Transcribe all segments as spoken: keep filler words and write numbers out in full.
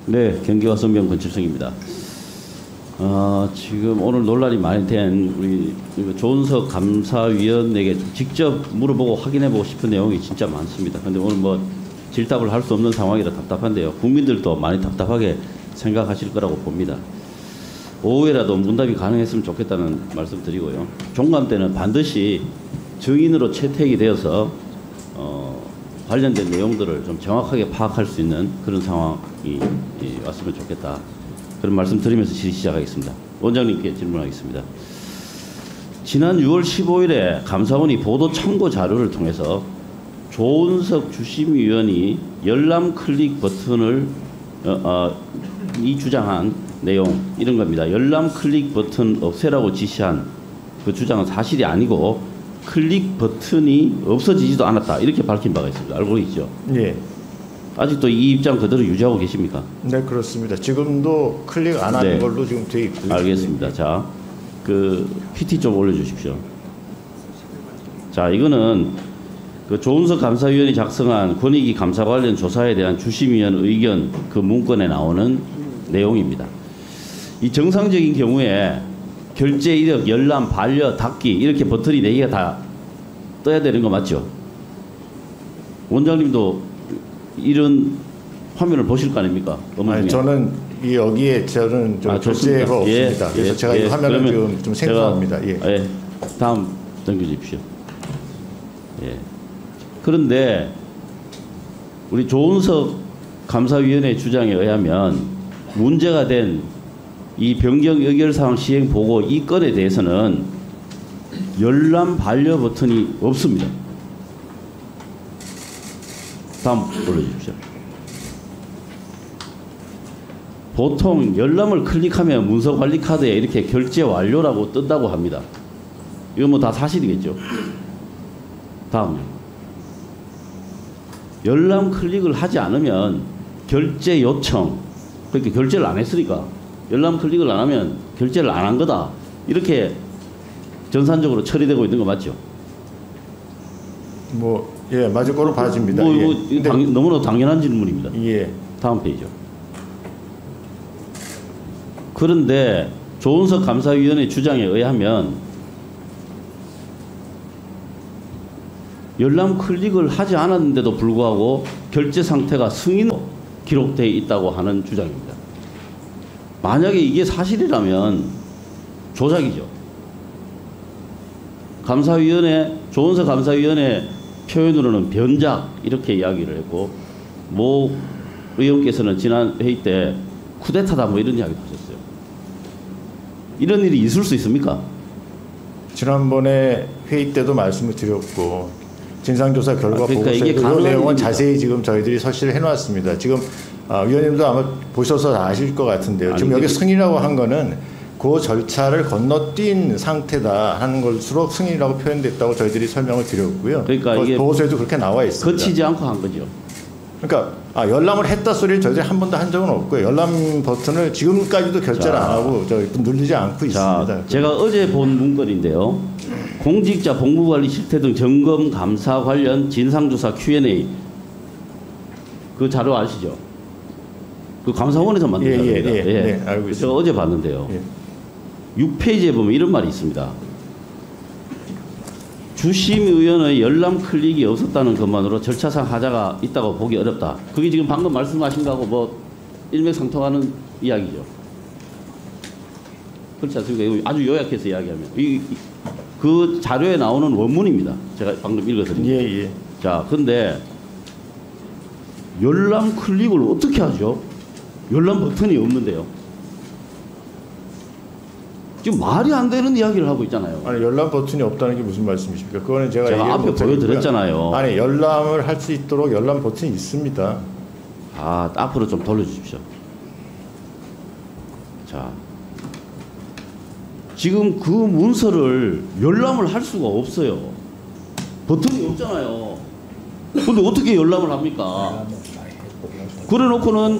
네, 경기와 선명 권칠성입니다. 어, 지금 오늘 논란이 많이 된 우리 조은석 감사위원에게 직접 물어보고 확인해보고 싶은 내용이 진짜 많습니다. 그런데 오늘 뭐 질답을 할 수 없는 상황이라 답답한데요. 국민들도 많이 답답하게 생각하실 거라고 봅니다. 오후에라도 문답이 가능했으면 좋겠다는 말씀 드리고요. 종감 때는 반드시 증인으로 채택이 되어서 어, 관련된 내용들을 좀 정확하게 파악할 수 있는 그런 상황이 왔으면 좋겠다. 그런 말씀 드리면서 질의 시작하겠습니다. 원장님께 질문하겠습니다. 지난 유월 십오일에 감사원이 보도 참고 자료를 통해서 조은석 주심위원이 열람 클릭 버튼을 어, 어, 이 주장한 내용 이런 겁니다. 열람 클릭 버튼 없애라고 지시한 그 주장은 사실이 아니고 클릭 버튼이 없어지지도 않았다. 이렇게 밝힌 바가 있습니다. 알고 있죠? 예. 아직도 이 입장 그대로 유지하고 계십니까? 네, 그렇습니다. 지금도 클릭 안 하는 네. 걸로 지금 돼 있고요. 알겠습니다. 자, 그 피티 좀 올려주십시오. 자, 이거는 그 조은석 감사위원이 작성한 권익위 감사 관련 조사에 대한 주심위원 의견 그 문건에 나오는 내용입니다. 이 정상적인 경우에 결제 이력, 열람, 반려, 닫기 이렇게 버튼이 네 개가 다 떠야 되는 거 맞죠? 원장님도 이런 화면을 보실 거 아닙니까? 아니, 저는 이 여기에 저는 좀 아, 결제가 없습니다. 예, 그래서 예, 제가 예, 이 화면을 지금 좀 생소합니다. 예. 예. 다음 넘겨주십시오. 예. 그런데 우리 조은석 감사위원회 주장에 의하면 문제가 된 이 변경 의결사항 시행 보고 이 건에 대해서는 열람 반려 버튼이 없습니다. 다음 올려주십시오. 보통 열람을 클릭하면 문서관리 카드에 이렇게 결제 완료라고 뜬다고 합니다. 이거 뭐 다 사실이겠죠. 다음. 열람 클릭을 하지 않으면 결제 요청, 그러니까 결제를 안 했으니까 열람 클릭을 안 하면 결제를 안 한 거다. 이렇게 전산적으로 처리되고 있는 거 맞죠? 뭐, 예, 맞을 거로 봐집니다. 뭐, 예. 뭐, 이거 당, 너무나 당연한 질문입니다. 예. 다음 페이지죠. 그런데 조은석 감사위원회 주장에 의하면 열람 클릭을 하지 않았는데도 불구하고 결제 상태가 승인으로 기록되어 있다고 하는 주장입니다. 만약에 이게 사실이라면 조작이죠. 감사위원회, 조은석 감사위원회 표현으로는 변작 이렇게 이야기를 했고, 모 의원께서는 지난 회의 때 쿠데타다 뭐 이런 이야기도 하셨어요. 이런 일이 있을 수 있습니까? 지난번에 회의 때도 말씀을 드렸고 진상조사 결과 아, 그러니까 보고서에 이게 그 내용은 일입니다. 자세히 지금 저희들이 서실을 해놨습니다. 지금 아, 위원님도 아마 보셔서 아실 것 같은데요. 아니, 지금 여기 근데... 승인이라고 한 거는 그 절차를 건너뛴 상태다 하는 것으로 승인이라고 표현됐다고 저희들이 설명을 드렸고요. 그러니까 이게 보고서에도 그렇게 나와 있습니다. 거치지 않고 한 거죠. 그러니까 아, 열람을 했다 소리를 저희들이 한 번도 한 적은 없고요. 열람 버튼을 지금까지도 결제를 자, 안 하고 저 누르지 않고 자, 있습니다. 제가 어제 본 문건인데요. 공직자 복무관리 실태 등 점검 감사 관련 진상조사 큐 앤 에이 그 자료 아시죠? 그 감사원에서 만든 예, 자료입니다. 예, 예. 예. 네, 알고 있습니다. 제가 어제 봤는데요. 예. 육 페이지에 보면 이런 말이 있습니다. 주심의원의 열람 클릭이 없었다는 것만으로 절차상 하자가 있다고 보기 어렵다. 그게 지금 방금 말씀하신 거하고 뭐 일맥상통하는 이야기죠. 그렇지 않습니까? 이거 아주 요약해서 이야기하면. 이, 그 자료에 나오는 원문입니다. 제가 방금 읽어드린 거. 예, 예. 자, 근데 열람 클릭을 어떻게 하죠? 열람 버튼이 없는데요. 지금 말이 안 되는 이야기를 하고 있잖아요. 아니, 열람 버튼이 없다는 게 무슨 말씀이십니까? 그거는 제가, 제가 앞에 보여드렸잖아요. 아니, 열람을 할 수 있도록 열람 버튼이 있습니다. 아, 앞으로 좀 돌려주십시오. 자, 지금 그 문서를 열람을 할 수가 없어요. 버튼이 없잖아요. 근데 어떻게 열람을 합니까? 그래 놓고는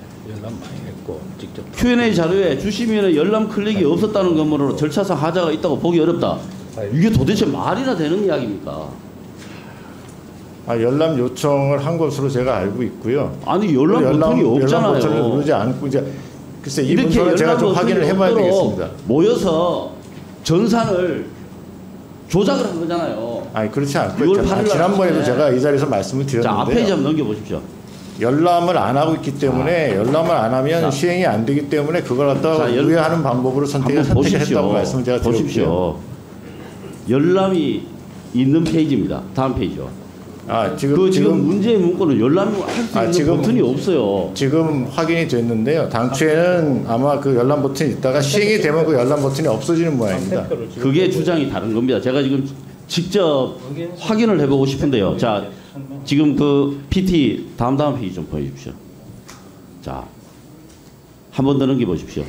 큐 앤 에이 자료에 주심위원회 열람 클릭이 없었다는 것만으로 절차상 하자가 있다고 보기 어렵다. 이게 도대체 말이나 되는 이야기입니까? 아, 열람 요청을 한 것으로 제가 알고 있고요. 아니 열람, 열람 버튼이 없잖아요. 열람 버튼을 누르지 않고 이제 글쎄 이 이렇게 문서는 제가 열람 좀 버튼이 확인을 해봐야 없도록 되겠습니다. 모여서 전산을 조작을 한 거잖아요. 아니 그렇지 않고 유월 있잖아요. 팔일 날 지난번에도 아침에. 제가 이 자리에서 말씀을 자, 드렸는데요. 앞페이지 한번 넘겨보십시오. 열람을 안 하고 있기 때문에 열람을 안 하면 자. 시행이 안 되기 때문에 그걸 갖다가 자, 열- 우회하는 방법으로 선택을 한번 선택을 보십시오. 했다고 말씀을 제가 드렸고요. 보십시오. 열람이 있는 페이지입니다. 다음 페이지요. 아 지금 그 지금 지금 문제의 문구는 열람을 할 수 아, 있는 지금- 버튼이 없어요. 지금 확인이 됐는데요. 당초에는 아마 그 열람 버튼이 있다가 시행이 되면 그 열람 버튼이 없어지는 모양입니다. 그게 주장이 다른 겁니다. 제가 지금 직접 확인을 해보고 싶은데요. 자, 지금 그 피티 다음 다음 페이지 좀 보여주십시오. 자, 한 번 더 넘겨보십시오.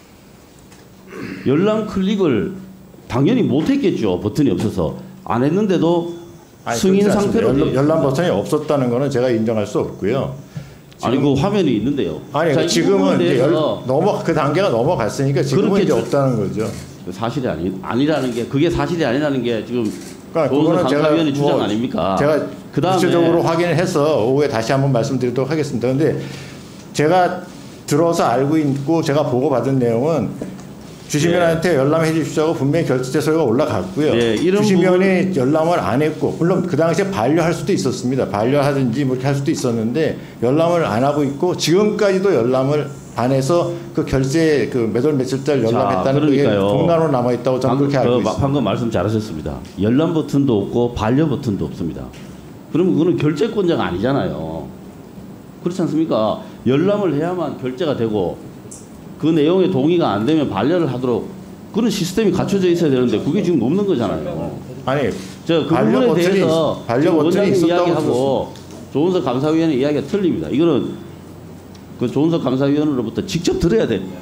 열람 클릭을 당연히 못했겠죠. 버튼이 없어서 안 했는데도 아니, 승인 그렇지 않습니다. 상태로 열람, 열람 버튼이 없었다는 거는 제가 인정할 수 없고요. 아니 그 화면이 있는데요. 아니 자, 이 지금은 부분에 이제 열, 대해서 넘어 그 단계가 넘어갔으니까 지금은 그렇게 이제 주- 없다는 거죠. 사실이 아니 아니라는 게 그게 사실이 아니라는 게 지금 그러니까 조은석 그거는 제가 감사위원의 주장 뭐 아닙니까? 제가 그다음에 구체적으로 확인을 해서 오후에 다시 한번 말씀드리도록 하겠습니다. 그런데 제가 들어서 알고 있고 제가 보고받은 내용은 주시면한테 열람해 주십시오 하고 분명히 결제서가 올라갔고요. 네, 이런 주시면이 열람을 안 했고 물론 그 당시에 반려할 수도 있었습니다. 반려하든지 뭐 이렇게 할 수도 있었는데 열람을 안 하고 있고 지금까지도 열람을 안 해서 그 결제 그 몇 월 며칠달 열람했다는 게 그러니까요. 공란으로 남아 있다고 저는 방금, 그렇게 알고 그, 있습니다. 방금 말씀 잘하셨습니다. 열람 버튼도 없고 반려 버튼도 없습니다. 그럼 그거는 결제권자가 아니잖아요. 그렇지 않습니까? 열람을 해야만 결제가 되고 그 내용에 동의가 안 되면 반려를 하도록 그런 시스템이 갖춰져 있어야 되는데 그게 지금 없는 거잖아요. 아니 저그 반려 부분에 버튼이 대해서 반려 지금 버튼이 원장님 있었다고 이야기하고 조은석 감사위원의 이야기가 틀립니다. 이거는 그 조은석 감사위원으로부터 직접 들어야 됩니다.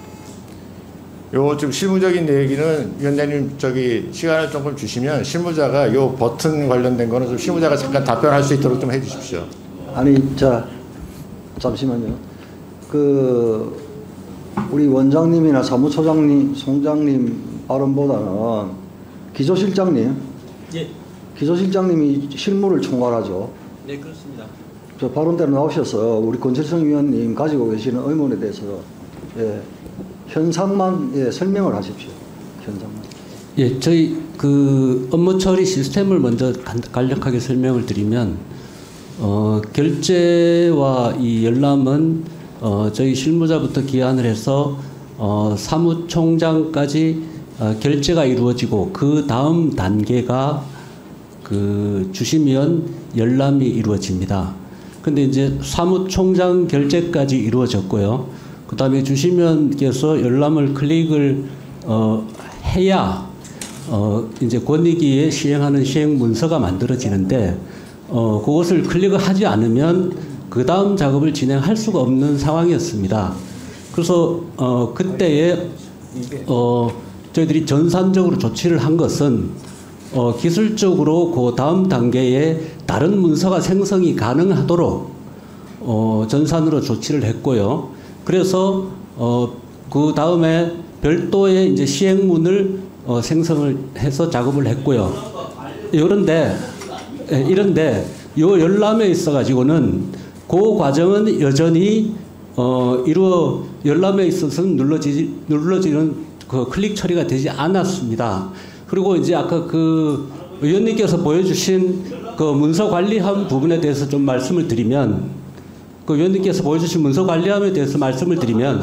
요 좀 실무적인 얘기는 위원장님 저기 시간을 조금 주시면 실무자가 요 버튼 관련된 거는 좀 실무자가 잠깐 답변할 수 있도록 좀 해주십시오. 아니 자 잠시만요. 그 우리 원장님이나 사무처장님, 총장님 발언보다는 기조실장님, 예, 기조실장님이 실무를 총괄하죠. 네 그렇습니다. 저 발언대로 나오셔서 우리 권철성 위원님 가지고 계시는 의문에 대해서 예, 현상만 예, 설명을 하십시오. 현상만. 예, 저희 그 업무 처리 시스템을 먼저 간- 간략하게 설명을 드리면 어, 결제와 이 열람은 어, 저희 실무자부터 기한을 해서 어, 사무총장까지 어, 결제가 이루어지고 그 다음 단계가 그 주심위원 열람이 이루어집니다. 근데 이제 사무총장 결제까지 이루어졌고요. 그 다음에 주심위원께서 열람을 클릭을 어, 해야 어, 이제 권익위에 시행하는 시행 문서가 만들어지는데 어, 그것을 클릭을 하지 않으면 그 다음 작업을 진행할 수가 없는 상황이었습니다. 그래서 어, 그때에 어, 저희들이 전산적으로 조치를 한 것은 어, 기술적으로 그 다음 단계에 다른 문서가 생성이 가능하도록 어, 전산으로 조치를 했고요. 그래서 어, 그 다음에 별도의 이제 시행문을 어, 생성을 해서 작업을 했고요. 이런데 예, 이런데 요 열람에 있어 가지고는 그 과정은 여전히 어, 이루어 열람에 있어서는 눌러지지 눌러지는 그 클릭 처리가 되지 않았습니다. 그리고 이제 아까 그 의원님께서 보여주신 그 문서 관리함 부분에 대해서 좀 말씀을 드리면 그 의원님께서 보여주신 문서 관리함에 대해서 말씀을 드리면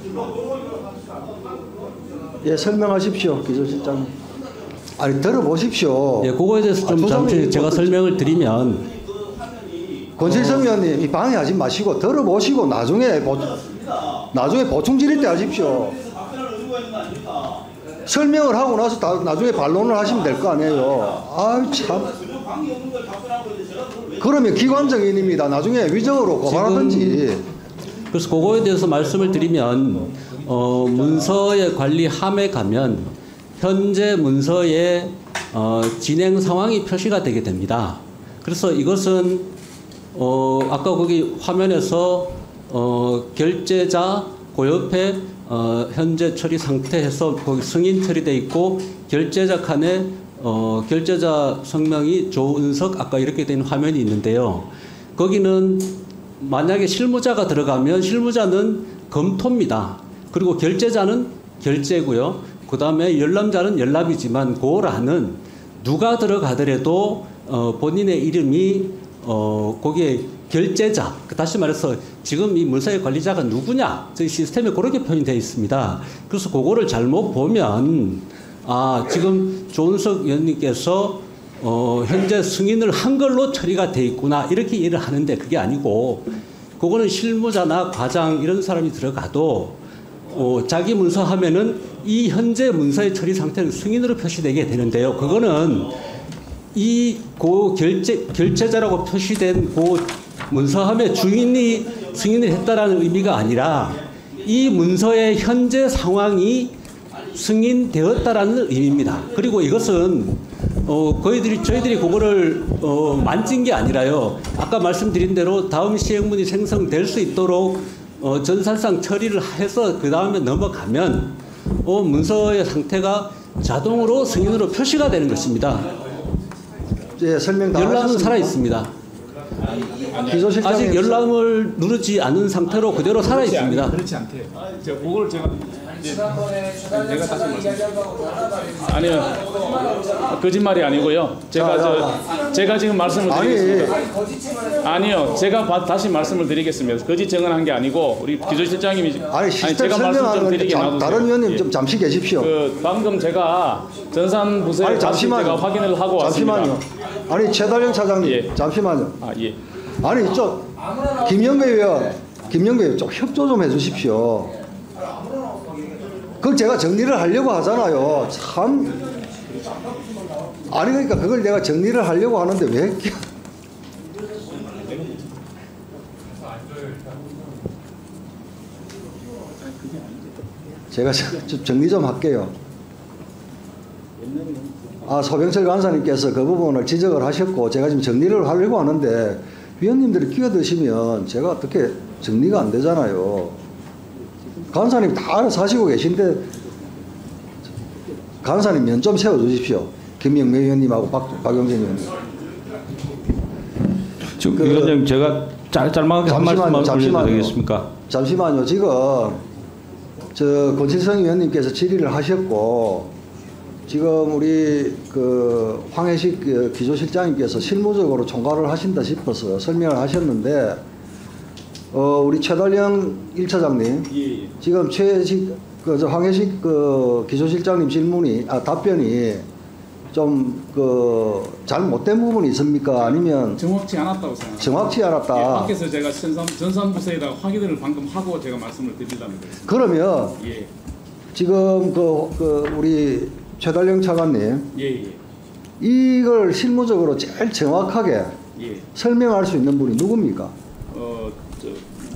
예, 설명하십시오, 기조실장님. 아니 들어보십시오. 예, 그거에 대해서 좀 아, 잠시 조상님, 제가 어떤- 설명을 드리면 권실성 위원님 이 방해하지 마시고 들어보시고 나중에 보, 나중에 보충 질의 때 하십시오. 설명을 하고 나서 다, 나중에 반론을 하시면 될 거 아니에요. 아유 참. 그러면 기관적인입니다. 나중에 위적으로 고발하든지. 그래서 그거에 대해서 말씀을 드리면 어, 문서의 관리함에 가면 현재 문서의 어, 진행 상황이 표시가 되게 됩니다. 그래서 이것은 어, 아까 거기 화면에서 어, 결제자 그 옆에 어, 현재 처리 상태에서 거기 승인 처리돼 있고 결제자 칸에 어, 결재자 성명이 조은석 아까 이렇게 된 화면이 있는데요. 거기는 만약에 실무자가 들어가면 실무자는 검토입니다. 그리고 결재자는 결재고요. 그 다음에 열람자는 열람이지만 고라는 누가 들어가더라도 어, 본인의 이름이 어, 거기에 결재자, 다시 말해서 지금 이 문서의 관리자가 누구냐, 저희 시스템에 그렇게 표현되어 있습니다. 그래서 그거를 잘못 보면 아 지금 조은석 의원님께서 어, 현재 승인을 한 걸로 처리가 돼 있구나 이렇게 이해를 하는데 그게 아니고 그거는 실무자나 과장 이런 사람이 들어가도 어, 자기 문서 하면은 이 현재 문서의 처리 상태는 승인으로 표시되게 되는데요. 그거는 이 고 결제 결제자라고 표시된 고 문서함의 주인이 승인을 했다라는 의미가 아니라 이 문서의 현재 상황이 승인되었다라는 의미입니다. 그리고 이것은 어, 저희들이 저희들이 그거를 어, 만진 게 아니라요. 아까 말씀드린 대로 다음 시행문이 생성될 수 있도록 어, 전산상 처리를 해서 그 다음에 넘어가면 어, 문서의 상태가 자동으로 승인으로 표시가 되는 것입니다. 예, 설명 다 열람은 하셨습니까? 살아 있습니다. 기소실장님 아직 열람을 누르지 않은 상태로 그대로 살아 있습니다. 그렇지 않대요. 제가 그걸 제가 이제 내가 다시 말씀. 아니요, 거짓말이 아니고요. 제가 저 제가 지금 말씀을 드리겠습니다. 아니요, 제가 바, 다시 말씀을 드리겠습니다. 거짓 증언한 게 아니고 우리 기조실장님이 아니 시스템 제가 말씀 좀 설명하는 드리게 건 놔두세요. 다른 의원님 예. 좀 잠시 계십시오. 그 방금 제가 전산부서에 아니 다시 잠시만요. 제가 확인을 하고 잠시만요. 왔습니다. 아니 최달령 차장님 예. 잠시만요. 아 예. 아니 저 김영배 의원, 김영배 의원 좀 협조 좀 해주십시오. 그걸 제가 정리를 하려고 하잖아요. 참 아니 그러니까 그걸 내가 정리를 하려고 하는데 왜 이렇게 제가 좀 정리 좀 할게요. 아, 소병철 간사님께서 그 부분을 지적을 하셨고 제가 지금 정리를 하려고 하는데 위원님들이 끼어드시면 제가 어떻게 정리가 안 되잖아요. 간사님 다 알아서 하시고 계신데 간사님 면 좀 세워주십시오. 김영매 의원님하고 박, 박용진 의원님. 지금 그- 위원장님 제가 짤, 짤막하게 한 잠시만요, 말씀만 올려도 잠시만요. 되겠습니까? 잠시만요. 지금 저 권칠성 의원님께서 질의를 하셨고 지금 우리 그 황해식 그 기조실장님께서 실무적으로 총괄을 하신다 싶어서 설명을 하셨는데 어 우리 최달령 일 차장님 예, 예. 지금 최식 그저 황해식 그 기조실장님 질문이 아 답변이 좀 그 잘못된 부분이 있습니까? 아니면 정확치 않았다고 생각합니다. 정확치 않았다. 예, 밖에서 제가 전산 전산부서에다가 확인을 방금 하고 제가 말씀을 드리려면 그렇습니다. 그러면 예, 지금 그, 그 우리 최달령 차관님 예, 예, 이걸 실무적으로 제일 정확하게 예. 설명할 수 있는 분이 누굽니까? 어, 저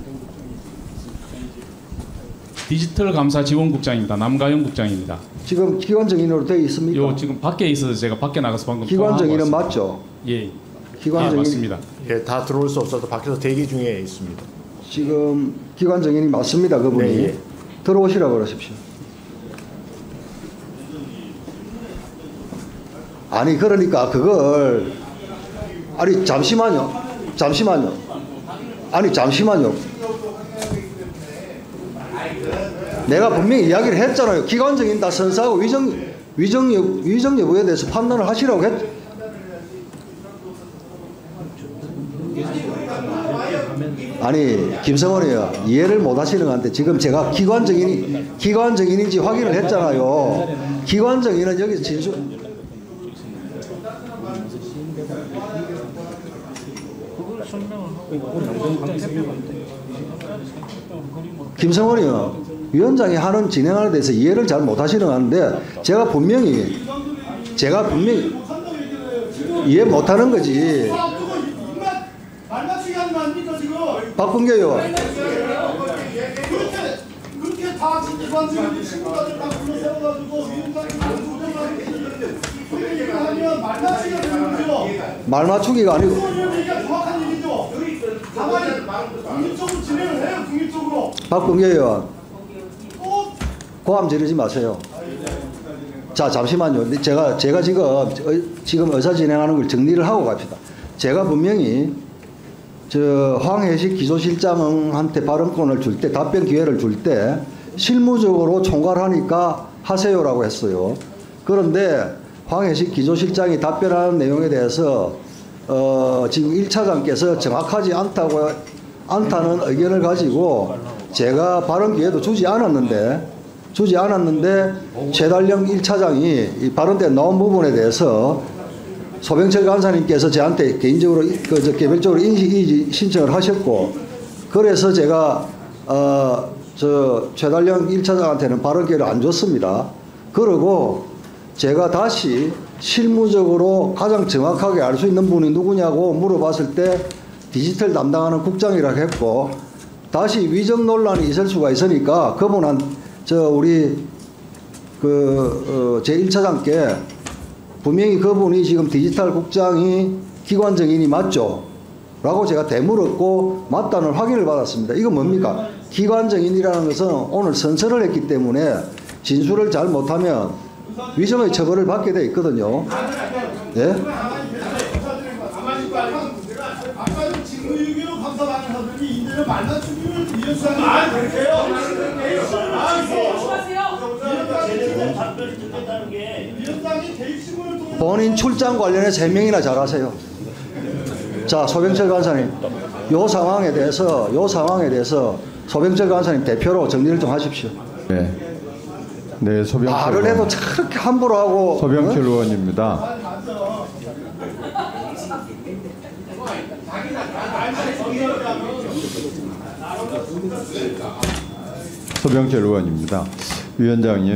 디지털 감사 지원국장입니다. 남가영 국장입니다. 지금 기관 정인으로 되어 있습니까? 요 지금 밖에 있어서 제가 밖에 나가서 방금 기관 통화하고 정인은 왔습니다. 맞죠? 예, 기관 예, 정인 맞습니다. 예, 다 들어올 수 없어서 밖에서 대기 중에 있습니다. 지금 기관 정인이 맞습니다. 그분이 네, 예. 들어오시라고 그러십시오. 아니 그러니까 그걸 아니 잠시만요. 잠시만요. 아니 잠시만요. 내가 분명히 이야기를 했잖아요. 기관적인 다 선사하고 위정 위정 여, 위정 여부에 대해서 판단을 하시라고 했. 아니 김성원 의원 이해를 못 하시는 것 같은데 지금 제가 기관적인 기관적인인지 확인을 했잖아요. 기관적인은 여기서 진술. 김성원 의원 위원장이 하는 진행하는 데서 이해를 잘 못하시는 것 같은데 제가 분명히 제가 분명히 이해 못하는 거지. 박범계 의원 그렇게 다 기관적인 친구들 다 불러세워가지고 위원장이 그 얘기를 하면 말마시가 되는 거죠. 말 맞추기가 아니고 그러니까 정확한 얘기죠. 가만히 국립적으로 진행을 해요. 국립적으로. 박범계 의원 꼭 고함 지르지 마세요. 자, 잠시만요. 제가, 제가 지금, 지금 의사 진행하는 걸 정리를 하고 갑시다. 제가 분명히 저 황해식 기조실장한테 발언권을 줄 때, 답변 기회를 줄 때 실무적으로 총괄하니까 하세요라고 했어요. 그런데 황해식 기조실장이 답변하는 내용에 대해서 어, 지금 일 차장께서 정확하지 않다고, 않다는 의견을 가지고 제가 발언 기회도 주지 않았는데, 주지 않았는데 최달령 일 차장이 이 발언때 나온 부분에 대해서 소병철 간사님께서 저한테 개인적으로 그 저 개별적으로 인식 이의 신청을 하셨고, 그래서 제가 어 저 최달령 일 차장한테는 발언 기회를 안 줬습니다. 그리고 제가 다시 실무적으로 가장 정확하게 알 수 있는 분이 누구냐고 물어봤을 때 디지털 담당하는 국장이라고 했고, 다시 위정 논란이 있을 수가 있으니까 그분한 저 우리 그 어 제일 차장께 분명히 그분이 지금 디지털 국장이 기관 정인이 맞죠? 라고 제가 되물었고 맞다는 확인을 받았습니다. 이건 뭡니까? 기관 정인이라는 것은 오늘 선서를 했기 때문에 진술을 잘 못하면 위정의 처벌을 받게 돼 있거든요. 예? 아까 직무유기로 감사반을 하더니 이제는 만나주기를 위원장이 아 그렇게요? 위원장이 대입신문을 통해 본인 출장 관련해서 해명이나 잘하세요. 자, 소병철 간사님, 요 상황에 대해서 요 상황에 대해서 소병철 간사님 대표로 정리를 좀 하십시오. 네, 네 소병철 말을 해도 저렇게 함부로 하고. 소병철 어? 의원입니다. 소병철 의원입니다. 위원장님,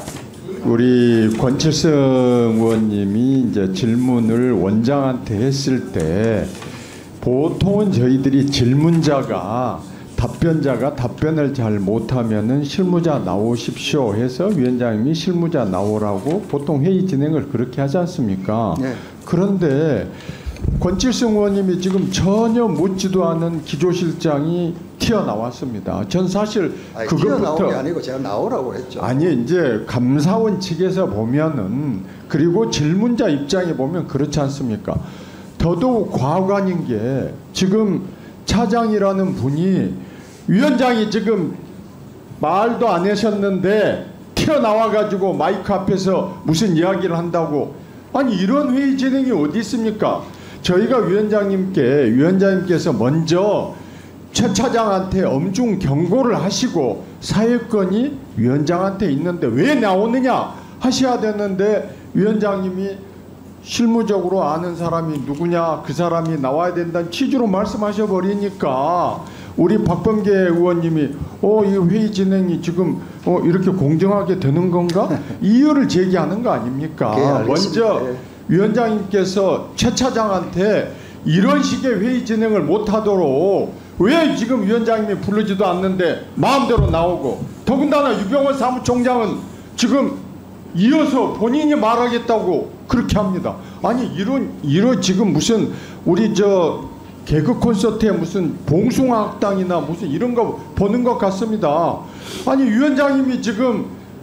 우리 권칠성 의원님이 이제 질문을 원장한테 했을 때 보통은 저희들이 질문자가 답변자가 답변을 잘 못하면은 실무자 나오십시오 해서 위원장님이 실무자 나오라고 보통 회의 진행을 그렇게 하지 않습니까? 네. 그런데 권칠성 의원님이 지금 전혀 묻지도 않은 기조실장이 튀어나왔습니다. 전 사실 아니, 그것부터 튀어나온 게 아니고 제가 나오라고 했죠. 아니 이제 감사원 측에서 보면은 그리고 질문자 입장에 보면 그렇지 않습니까? 더더욱 과관인 게 지금 차장이라는 분이 위원장이 지금 말도 안 하셨는데 튀어나와 가지고 마이크 앞에서 무슨 이야기를 한다고, 아니 이런 회의 진행이 어디 있습니까? 저희가 위원장님께 위원장님께서 먼저 최 차장한테 엄중 경고를 하시고 사회권이 위원장한테 있는데 왜 나오느냐 하셔야 되는데 위원장님이 실무적으로 아는 사람이 누구냐, 그 사람이 나와야 된다는 취지로 말씀하셔 버리니까 우리 박범계 의원님이 어, 이 회의 진행이 지금 어, 이렇게 공정하게 되는 건가? 이유를 제기하는 거 아닙니까? 네, 알겠습니다. 먼저 네. 위원장님께서 최 차장한테 이런 식의 회의 진행을 못하도록 왜 지금 위원장님이 부르지도 않는데 마음대로 나오고, 더군다나 유병헌 사무총장은 지금 이어서 본인이 말하겠다고 그렇게 합니다. 아니 이런 이런 지금 무슨 우리 저 개그 콘서트에 무슨 봉숭아학당이나 무슨 이런 거 보는 것 같습니다. 아니 위원장님이 지금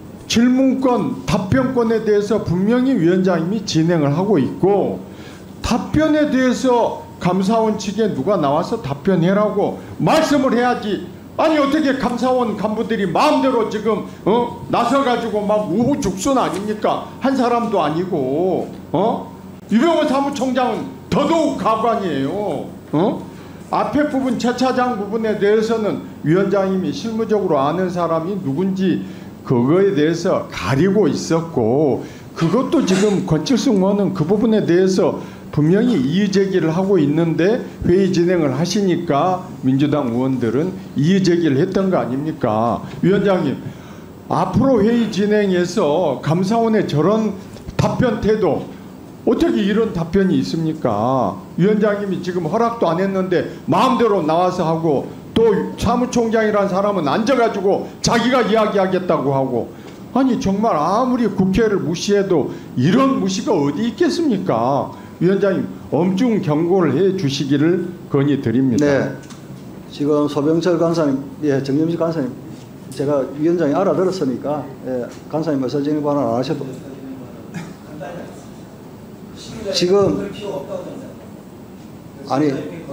질문권, 답변권에 대해서 분명히 위원장님이 진행을 하고 있고, 답변에 대해서 감사원 측에 누가 나와서 답변해라고 말씀을 해야지. 아니 어떻게 감사원 간부들이 마음대로 지금 어 나서가지고 막 우후죽순 아닙니까? 한 사람도 아니고 어 유병헌 사무총장은 더더욱 가관이에요. 어 앞에 부분 최 차장 부분에 대해서는 위원장님이 실무적으로 아는 사람이 누군지 그거에 대해서 가리고 있었고, 그것도 지금 권칠성 의원은 그 부분에 대해서 분명히 이의 제기를 하고 있는데 회의 진행을 하시니까 민주당 의원들은 이의 제기를 했던 거 아닙니까? 위원장님, 앞으로 회의 진행에서 감사원의 저런 답변 태도, 어떻게 이런 답변이 있습니까? 위원장님이 지금 허락도 안 했는데 마음대로 나와서 하고, 또 사무총장이라는 사람은 앉아가지고 자기가 이야기하겠다고 하고, 아니 정말 아무리 국회를 무시해도 이런 무시가 어디 있겠습니까? 위원장님 엄중 경고를 해 주시기를 건의드립니다. 네. 지금 소병철 간사님, 예, 정점식 간사님, 제가 위원장이 알아들었으니까 예, 간사님 의사진행 발언 안 하셔도 지금 아니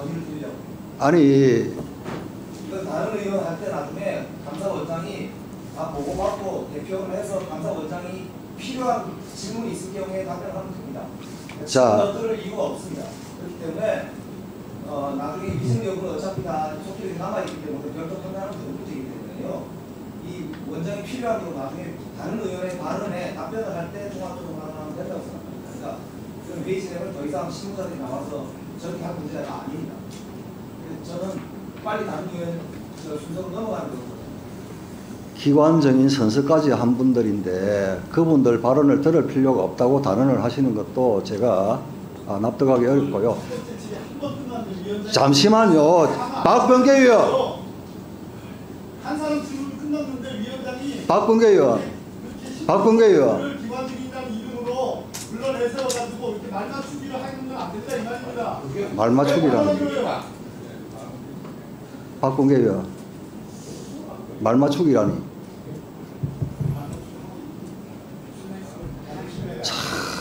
아니 이건 다른 의원 할 때 나중에 감사원장이 다 보고받고 대표를 해서 감사원장이 필요한 질문이 있을 경우에 답변하면 됩니다. 자. 들을 이유가 없습니다. 그렇기 때문에 어, 나중에 위증 여부는 어차피 다 속기록이 남아있기 때문에 별도 판단하면 되는 문제이기 때문에요. 이 원장이 필요한 거 나중에 다른 의원의 발언에 답변을 할 때 종합적으로 발언하면 된다고 생각합니다. 그러니까 그런 회의 진행을 더 이상 실무자들이 나와서 저렇게 할 문제가 아닙니다. 저는 빨리 다른 의원 순서로 넘어가는 거거든요. 기관적인 선서까지 한 분들인데 그분들 발언을 들을 필요가 없다고 단언을 하시는 것도 제가 아, 납득하기 어렵고요. 잠시만요. 박범계 의원. 한 사람 질문 끝났는데 위원장이 박범계 의원. 박범계 의원. 기관적인이라는 이름으로 불러내서 가지고 이렇게 말 맞추기를 하는 건 안 된다 이 말입니다. 말 맞추기라는 박범계 의원. 말 맞추기라니. 참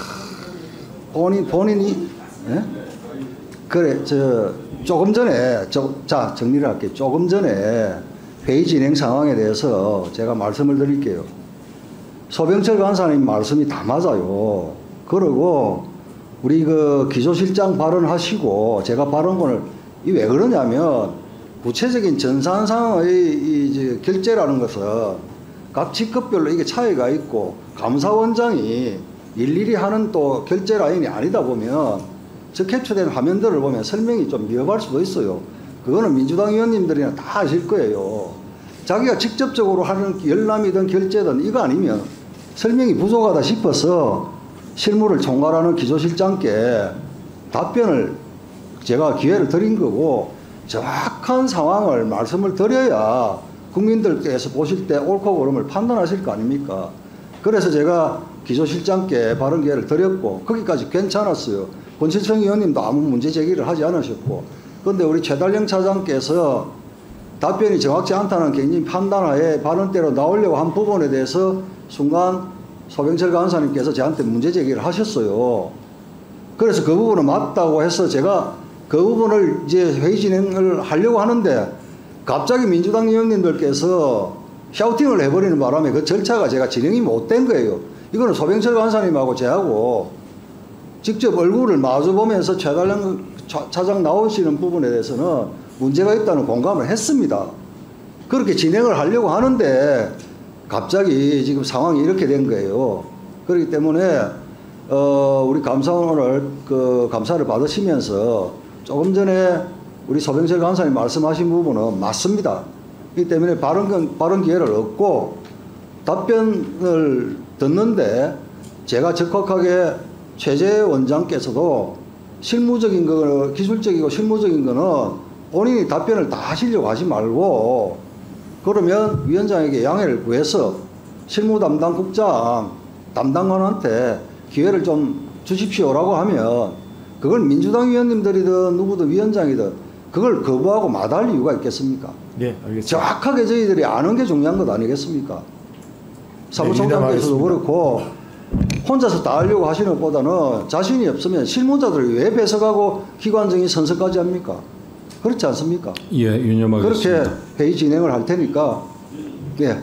본인 본인이 예? 그래 저 조금 전에 저, 자 정리를 할게요. 조금 전에 회의 진행 상황에 대해서 제가 말씀을 드릴게요. 소병철 간사님 말씀이 다 맞아요. 그리고 우리 그 기조실장 발언하시고 제가 발언권을 이 왜 그러냐면 구체적인 전산 상황의 이 이제 결재라는 것은 각 직급별로 이게 차이가 있고 감사원장이 일일이 하는 또 결재 라인이 아니다 보면 저 캡처된 화면들을 보면 설명이 좀 미흡할 수도 있어요. 그거는 민주당 의원님들이나 다 아실 거예요. 자기가 직접적으로 하는 열람이든 결재든 이거 아니면 설명이 부족하다 싶어서 실무를 총괄하는 기조실장께 답변을 제가 기회를 드린 거고 정확한 상황을 말씀을 드려야 국민들께서 보실 때 옳고 그름을 판단하실 거 아닙니까? 그래서 제가 기조실장께 발언 기회를 드렸고 거기까지 괜찮았어요. 권칠성 의원님도 아무 문제 제기를 하지 않으셨고 그런데 우리 최달령 차장께서 답변이 정확치 않다는 굉장히 판단하에 발언대로 나오려고 한 부분에 대해서 순간 소병철 간사님께서 저한테 문제 제기를 하셨어요. 그래서 그 부분은 맞다고 해서 제가 그 부분을 이제 회의 진행을 하려고 하는데 갑자기 민주당 의원님들께서 샤우팅을 해버리는 바람에 그 절차가 제가 진행이 못 된 거예요. 이거는 소병철 간사님하고 저하고 직접 얼굴을 마주보면서 최달령 차장 나오시는 부분에 대해서는 문제가 있다는 공감을 했습니다. 그렇게 진행을 하려고 하는데 갑자기 지금 상황이 이렇게 된 거예요. 그렇기 때문에 어 우리 감사원 오늘 그 감사를 받으시면서 조금 전에 우리 소병철 간사님 말씀하신 부분은 맞습니다. 그렇기 때문에 발언, 발언 기회를 얻고 답변을 듣는데 제가 적극하게 최재 원장께서도 실무적인 거, 기술적이고 실무적인 거는 본인이 답변을 다 하시려고 하지 말고 그러면 위원장에게 양해를 구해서 실무 담당 국장 담당관한테 기회를 좀 주십시오라고 하면 그걸 민주당 의원님들이든 누구든 위원장이든 그걸 거부하고 마다할 이유가 있겠습니까? 네, 알겠습니다. 정확하게 저희들이 아는 게 중요한 것 아니겠습니까? 사무총장께서도 네, 그렇고 혼자서 다 하려고 하시는 것보다는 자신이 없으면 실무자들이 왜 배석하고 기관적인 선서까지 합니까? 그렇지 않습니까? 예, 유념하겠습니다. 그렇게 회의 진행을 할 테니까 네,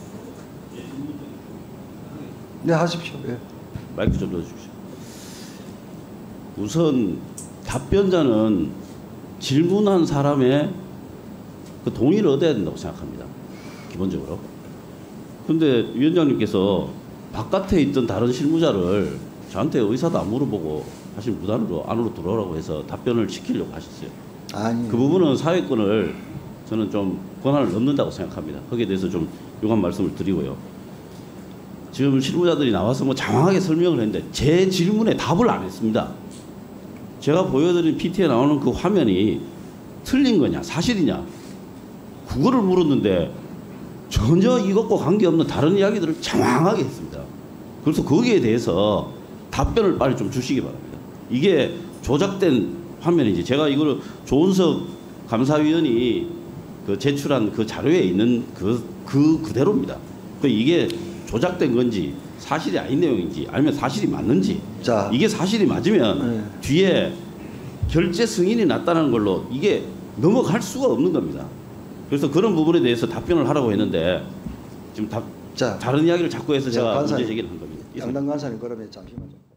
네 하십시오. 예. 마이크 좀 넣어주십시오. 우선 답변자는 질문한 사람의 그 동의를 얻어야 된다고 생각합니다. 기본적으로. 그런데 위원장님께서 바깥에 있던 다른 실무자를 저한테 의사도 안 물어보고 사실 무단으로 안으로 들어오라고 해서 답변을 시키려고 하셨어요. 아니. 그 부분은 사회권을 저는 좀 권한을 넘는다고 생각합니다. 거기에 대해서 좀 유감 말씀을 드리고요. 지금 실무자들이 나와서 뭐 장황하게 설명을 했는데 제 질문에 답을 안 했습니다. 제가 보여드린 피티에 나오는 그 화면이 틀린 거냐 사실이냐 그거를 물었는데 전혀 이것과 관계없는 다른 이야기들을 장황하게 했습니다. 그래서 거기에 대해서 답변을 빨리 좀 주시기 바랍니다. 이게 조작된 화면이지 제가 이거를 조은석 감사위원이 그 제출한 그 자료에 있는 그, 그 그대로입니다. 그 이게 조작된 건지 사실이 아닌 내용인지 아니면 사실이 맞는지 자, 이게 사실이 맞으면 네. 뒤에 결제 승인이 났다는 걸로 이게 넘어갈 수가 없는 겁니다. 그래서 그런 부분에 대해서 답변을 하라고 했는데 지금 답, 자, 다른 이야기를 자꾸 해서 자, 제가 간사님, 문제 제기를 한 겁니다. 양당 간사님 그러면 잠시만요.